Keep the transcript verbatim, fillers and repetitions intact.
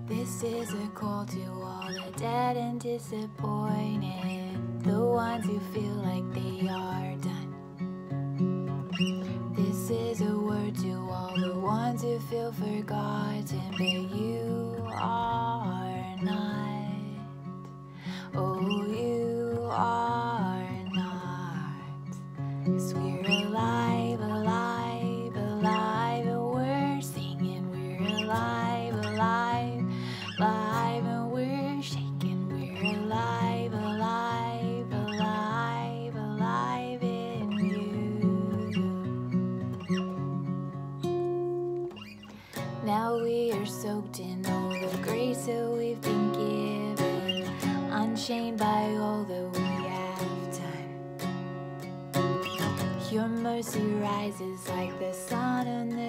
This is a call to all the dead and disappointed, the ones who feel like they are done. This is a word to all the ones who feel forgotten, but you are not. Oh, you are not. 'Cause we're alive, alive, alive, and we're singing. We're alive, alive, alive, and we're shaking. We're alive, alive, alive, alive in you. Now we are soaked in all the grace that we've been given, unchained by all that we have done. Your mercy rises like the sun in the